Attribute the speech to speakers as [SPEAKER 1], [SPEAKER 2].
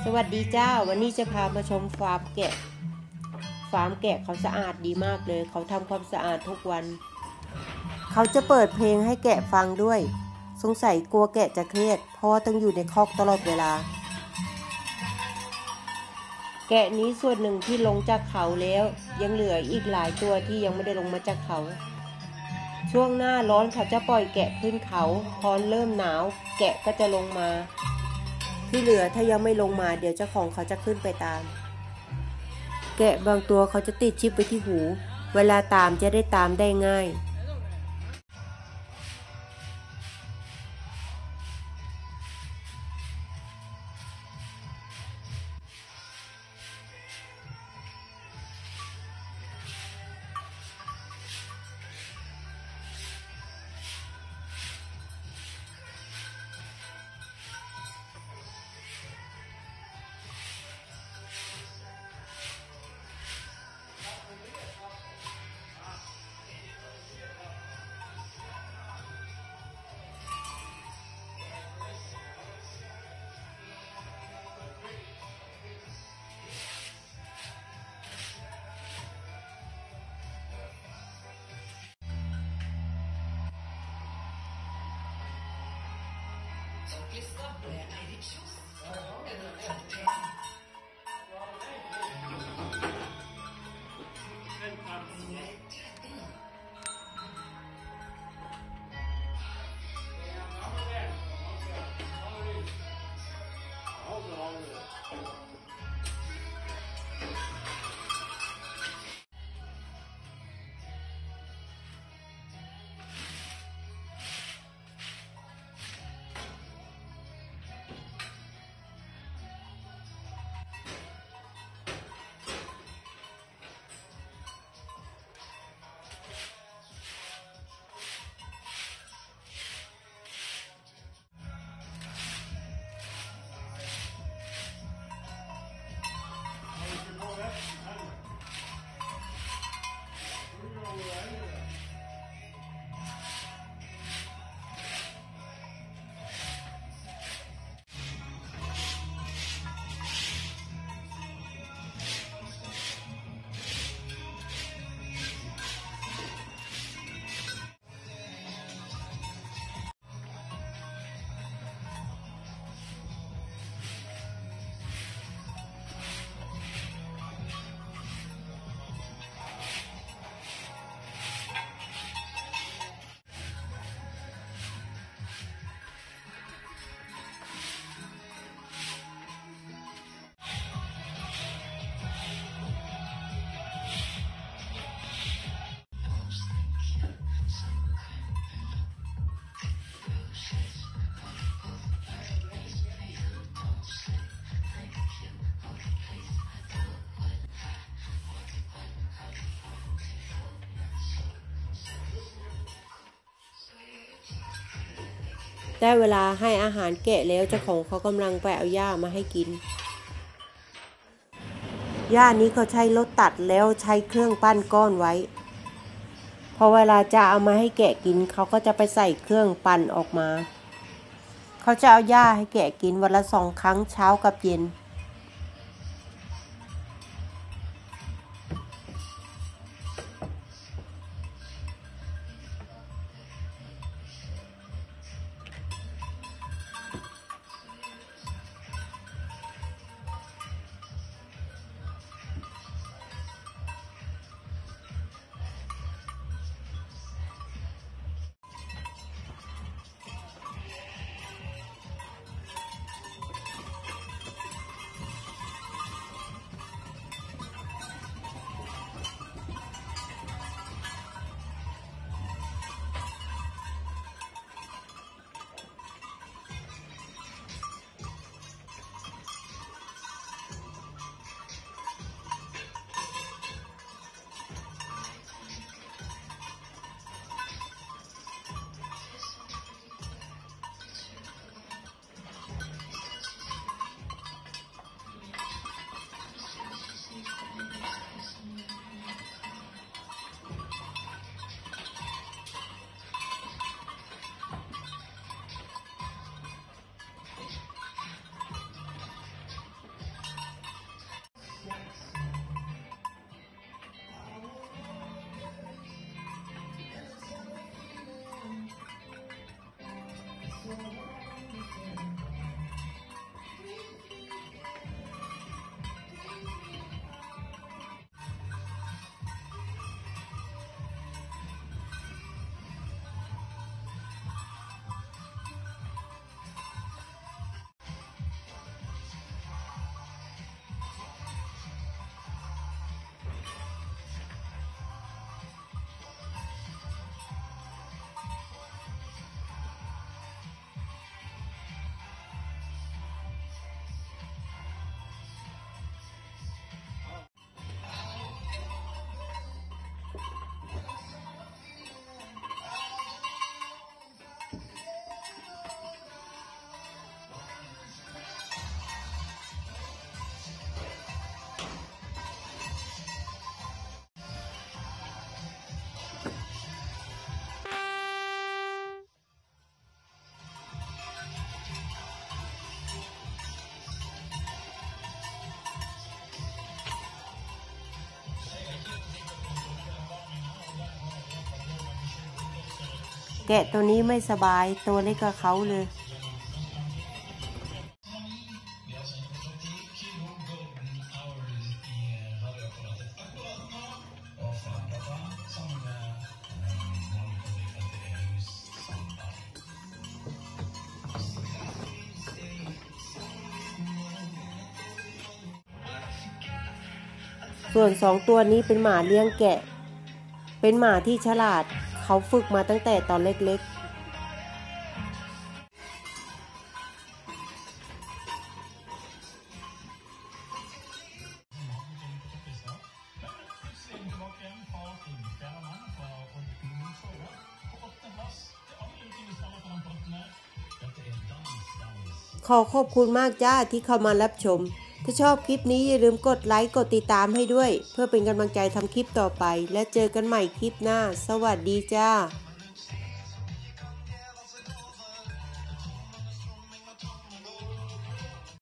[SPEAKER 1] สวัสดีเจ้าวันนี้จะพามาชมฟาร์มแกะเขาสะอาดดีมากเลยเขาทำความสะอาดทุกวันเขาจะเปิดเพลงให้แกะฟังด้วยสงสัยกลัวแกะจะเครียดเพราะว่าต้องอยู่ในคอกตลอดเวลาแกะนี้ส่วนหนึ่งที่ลงจากเขาแล้วยังเหลืออีกหลายตัวที่ยังไม่ได้ลงมาจากเขาช่วงหน้าร้อนเขาจะปล่อยแกะขึ้นเขาพอเริ่มหนาวแกะก็จะลงมาที่เหลือถ้ายังไม่ลงมาเดี๋ยวเจ้าของเขาจะขึ้นไปตามแกะบางตัวเขาจะติดชิปไว้ที่หูเวลาตามจะได้ตามได้ง่ายได้เวลาให้อาหารแกะแล้วเจ้าของเขากำลังไปเอาหญ้ามาให้กินหญ้านี้เขาใช้รถตัดแล้วใช้เครื่องปั้นก้อนไว้พอเวลาจะเอามาให้แกะกินเขาก็จะไปใส่เครื่องปั้นออกมาเขาจะเอาหญ้าให้แกะกินวันละ2 ครั้งเช้ากับเย็นแกะตัวนี้ไม่สบายตัวเล็กกับเขาเลย ส่วน2ตัวนี้เป็นหมาเลี้ยงแกะเป็นหมาที่ฉลาดเขาฝึกมาตั้งแต่ตอนเล็กๆขอขอบคุณมากจ้าที่เข้ามารับชมถ้าชอบคลิปนี้อย่าลืมกดไลค์กดติดตามให้ด้วยเพื่อเป็นกำลังใจทำคลิปต่อไปและเจอกันใหม่คลิปหน้าสวัสดีจ้า